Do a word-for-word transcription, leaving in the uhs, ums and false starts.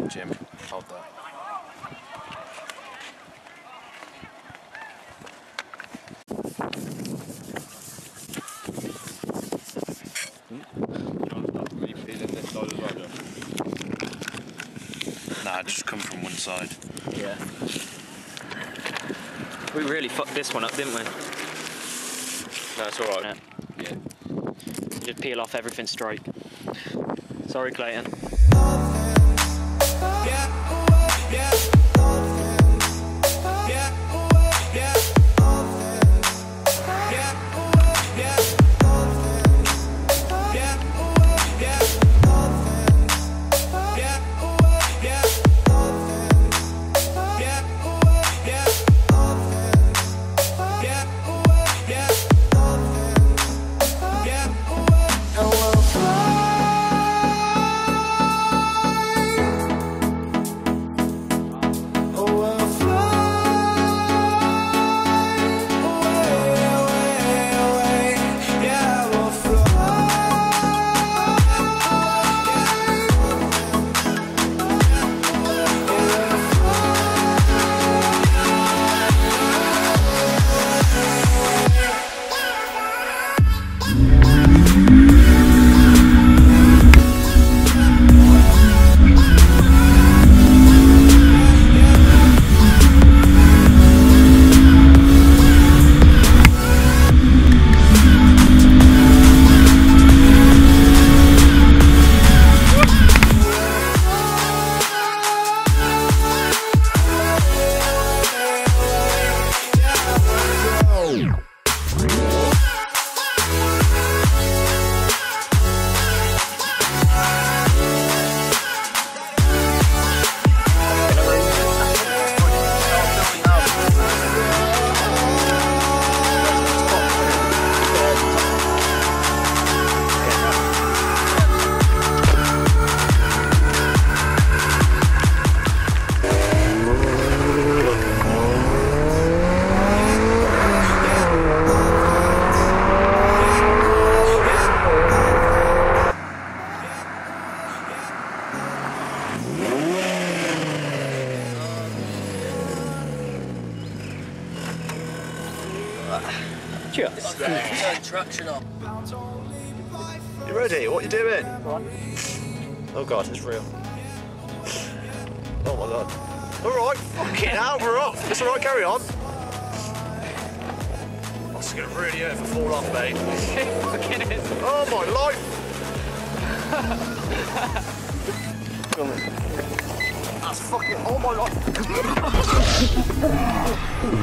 Jim. Hold that. Nah, just come from one side. Yeah. We really fucked this one up, didn't we? No, it's alright. Yeah. Yeah. Just peel off everything straight. Sorry, Clayton. Cheers. Turn traction on. You ready? What are you doing? Oh god, it's real. Oh my god. Alright, fucking hell, we're off. It's alright, carry on. That's gonna really hurt if I fall off, mate. Fucking is. Oh my life! That's fucking, oh my life!